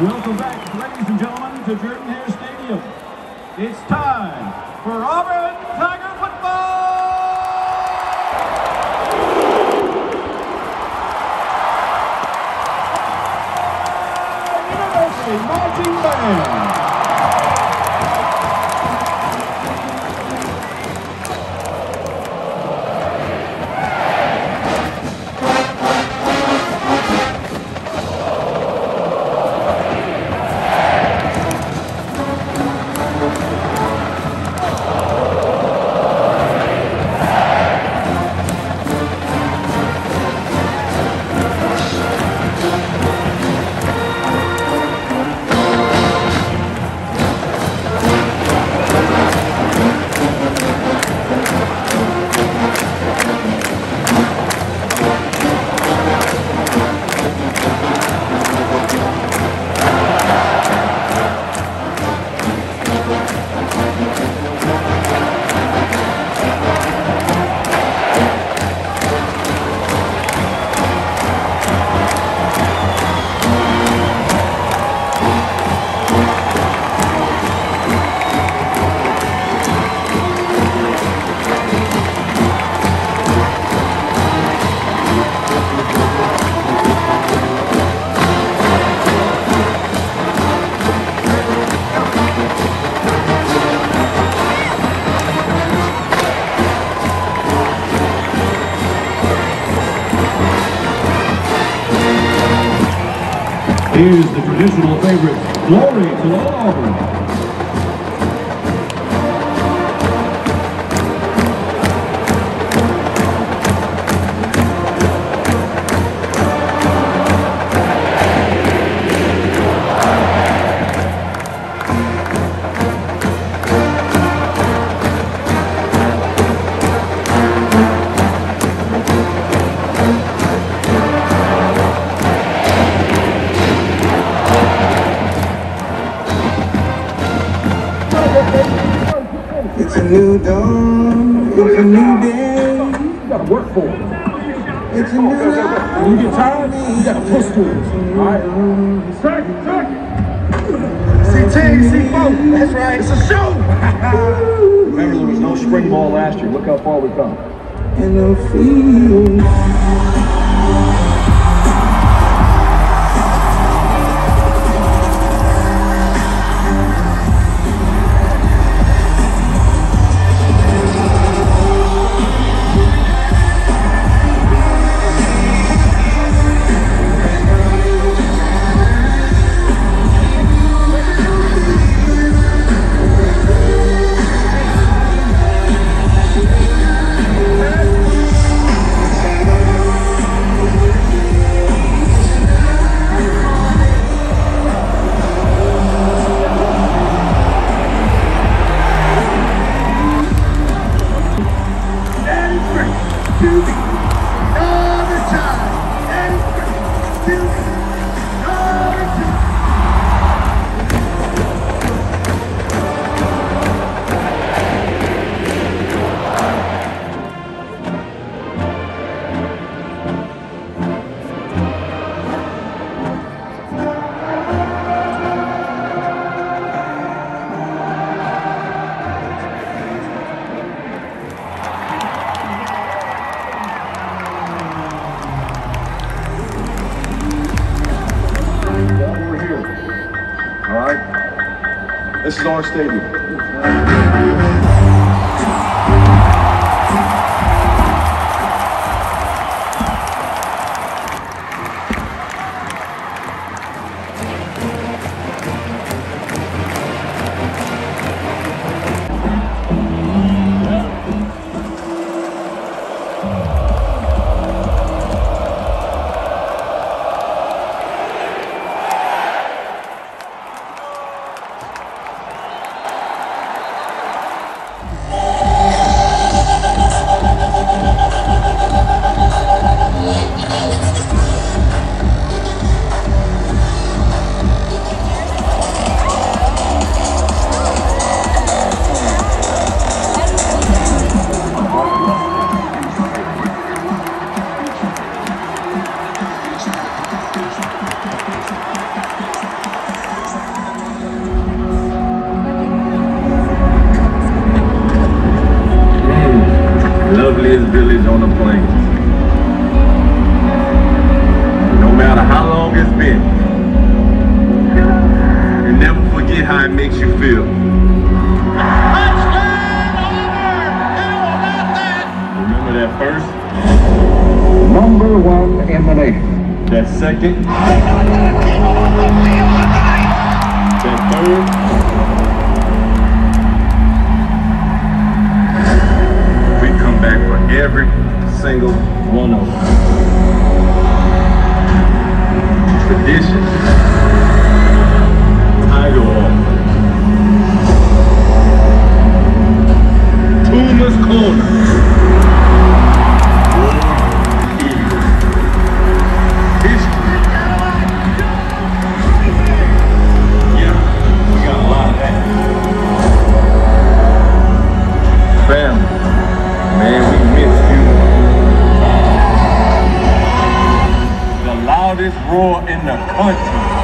Welcome back, ladies and gentlemen, to Jordan-Hare Stadium. It's time for Auburn Tiger football! University Marching Band. Here's the traditional favorite, Glory to Auburn. It's a new dawn, it's a new day. You gotta work for it. It's a new life. When you get tired, you gotta push through it. Alright? Track. CT, C4, that's right. It's a show. Remember, there was no spring ball last year. Look how far we've come. And I'm feeling. This is our stadium. matter how long it's been, you never forget how it makes you feel. Remember that first? Number one in the nation. That second? That third? We come back for every single one of them. Tradition. Tiger Walk. Toomer's Corner. Eagles. History. Yeah, we got a lot of that. Family. Man, we missed you. The loudest roar in the country.